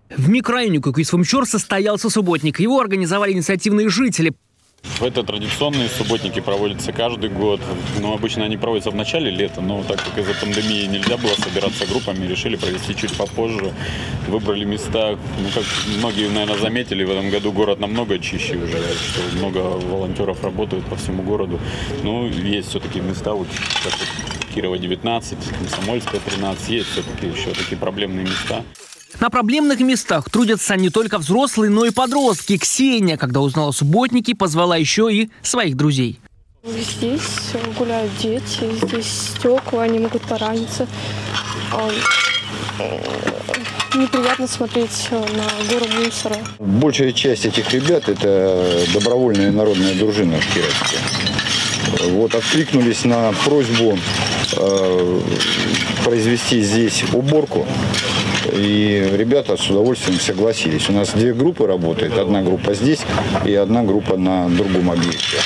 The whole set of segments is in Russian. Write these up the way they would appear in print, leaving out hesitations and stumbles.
В микрорайоне Кукуй-Свымчор состоялся субботник. Его организовали инициативные жители. Это традиционные субботники, проводятся каждый год. Но обычно они проводятся в начале лета, но так как из-за пандемии нельзя было собираться группами, решили провести чуть попозже. Выбрали места, как многие, наверное, заметили, в этом году город намного чище уже, что много волонтеров работают по всему городу. Но есть все-таки места, вот как Кирова 19, Комсомольская 13, есть все-таки еще такие проблемные места. На проблемных местах трудятся не только взрослые, но и подростки. Ксения, когда узнала о субботнике, позвала еще и своих друзей. Здесь гуляют дети, здесь стекла, они могут пораниться. Неприятно смотреть на гору мусора. Большая часть этих ребят – это добровольная народная дружина кировская. Вот, откликнулись на просьбу произвести здесь уборку. И ребята с удовольствием согласились. У нас две группы работают. Одна группа здесь и одна группа на другом объекте.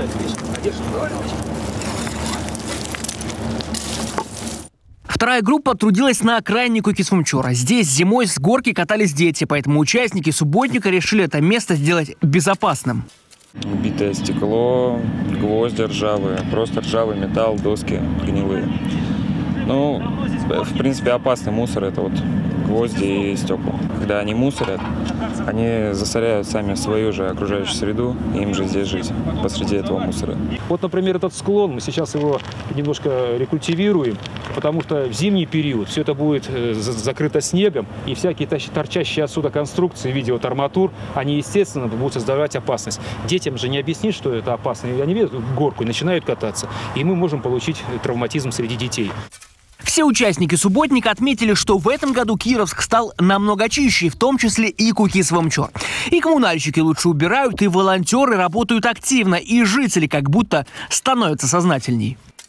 Вторая группа трудилась на окраине Кукуй-Свымчора. Здесь зимой с горки катались дети, поэтому участники субботника решили это место сделать безопасным. Битое стекло, гвозди ржавые, просто ржавый металл, доски гнилые. Ну, в принципе, опасный мусор – это вот гвозди и стекла. Когда они мусорят, они засоряют сами свою же окружающую среду, и им же здесь жить посреди этого мусора. Вот, например, этот склон, мы сейчас его немножко рекультивируем, потому что в зимний период все это будет закрыто снегом, и всякие торчащие отсюда конструкции в виде вот арматур, они, естественно, будут создавать опасность. Детям же не объяснить, что это опасно. Они видят горку и начинают кататься, и мы можем получить травматизм среди детей. Все участники субботника отметили, что в этом году Кировск стал намного чище, в том числе и Кукуй-Свымчор. И коммунальщики лучше убирают, и волонтеры работают активно, и жители как будто становятся сознательней.